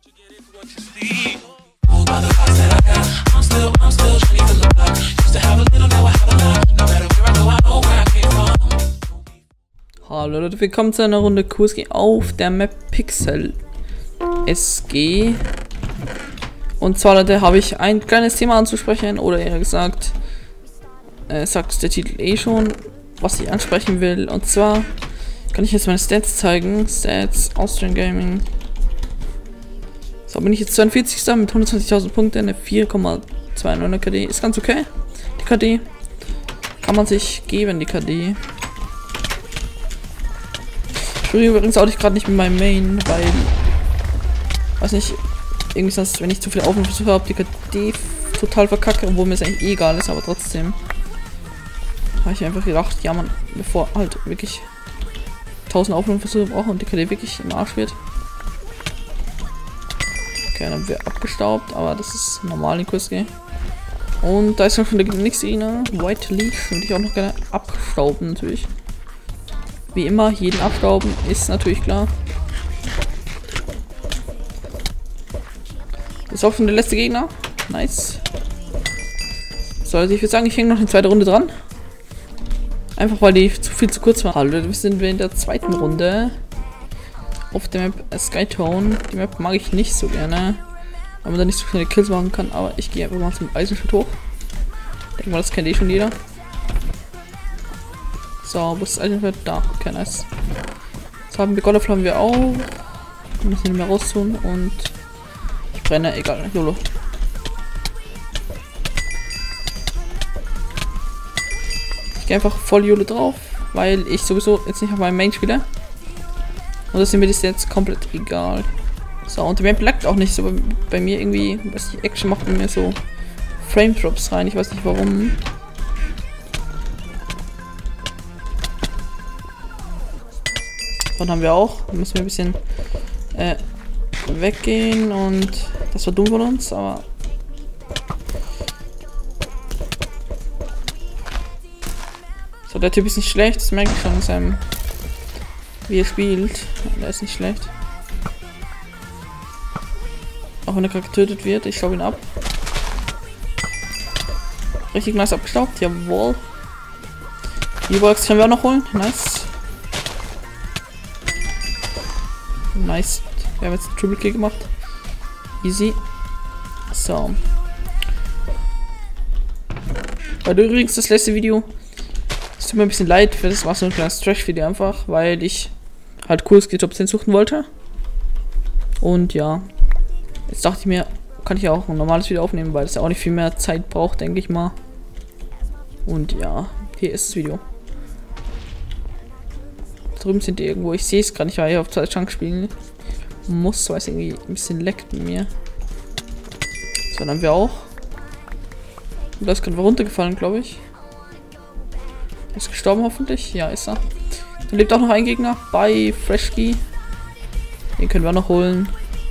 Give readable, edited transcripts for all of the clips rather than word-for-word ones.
Hallo Leute, willkommen zu einer Runde QSG auf der Map Pixel SG. Und zwar, Leute, habe ich ein kleines Thema anzusprechen, oder eher gesagt, sagt der Titel eh schon, was ich ansprechen will. Und zwar kann ich jetzt meine Stats zeigen. Stats, Austrian Gaming. So, bin ich jetzt 42. mit 120.000 Punkten, eine 4,29er KD. Ist ganz okay. Die KD kann man sich geben, die KD. Ich spiele übrigens auch gerade nicht mit meinem Main, weil, weiß nicht, irgendwie sonst, wenn ich zu viel Aufrufe habe, die KD total verkacke, obwohl mir es eigentlich egal ist, aber trotzdem habe ich einfach gedacht, ja man, bevor halt wirklich 1000 Aufrufe brauche und die KD wirklich im Arsch wird. Okay, dann haben wir abgestaubt, aber das ist normal in QSG. Und da ist noch schon der nächste Gegner, White Leaf, würde ich auch noch gerne abstauben natürlich. Wie immer, jeden abstauben ist natürlich klar. Das ist auch schon der letzte Gegner. Nice. So, also ich würde sagen, ich hänge noch eine zweite Runde dran. Einfach weil die zu kurz war. Hallo, wir sind in der zweiten Runde. Auf der Map Skytone. Die Map mag ich nicht so gerne, weil man da nicht so viele Kills machen kann. Aber ich gehe einfach mal zum Eisenschild hoch. Ich denke mal, das kennt eh schon jeder. So, wo ist das Eisenschild? Da, okay, nice. Jetzt haben wir Golf, haben wir auch. Wir müssen ihn nicht mehr raustun und ich brenne, egal, YOLO. Ich gehe einfach voll YOLO drauf, weil ich sowieso jetzt nicht auf meinem Main spiele. Und das sind mir das jetzt komplett egal. So, und die Map laggt auch nicht so bei mir irgendwie, was die Action macht mir so Frame Drops rein, ich weiß nicht warum. Dann haben wir auch, da müssen wir ein bisschen weggehen und das war dumm von uns, aber so, der Typ ist nicht schlecht, das merke ich schon in seinem, wie er spielt. Der ist nicht schlecht. Auch wenn er gerade getötet wird, ich schaue ihn ab. Richtig nice abgestaubt, jawohl. Die Box können wir auch noch holen, nice. Nice. Wir haben jetzt einen Triple Kill gemacht. Easy. So. Weil übrigens das letzte Video. Es tut mir ein bisschen leid, für das war so ein kleines Trash-Video einfach, weil ich halt QSG Top 10 suchen wollte. Und ja. Jetzt dachte ich mir, kann ich ja auch ein normales Video aufnehmen, weil es ja auch nicht viel mehr Zeit braucht, denke ich mal. Und ja, hier ist das Video. Drüben sind die irgendwo. Ich sehe es gar nicht, weil ich auf 2 Chunks spielen muss, weil es irgendwie ein bisschen leckt mit mir. So, dann haben wir auch. Und da ist gerade runtergefallen, glaube ich. Ist gestorben hoffentlich. Ja, ist er. Da lebt auch noch ein Gegner bei Freshkey. Den können wir auch noch holen.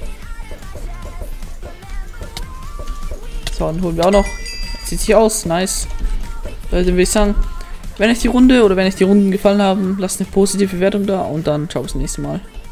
So, dann holen wir auch noch. Sieht sich aus. Nice. Also würde ich sagen, wenn euch die Runde oder wenn euch die Runden gefallen haben, lasst eine positive Bewertung da und dann ciao bis zum nächsten Mal.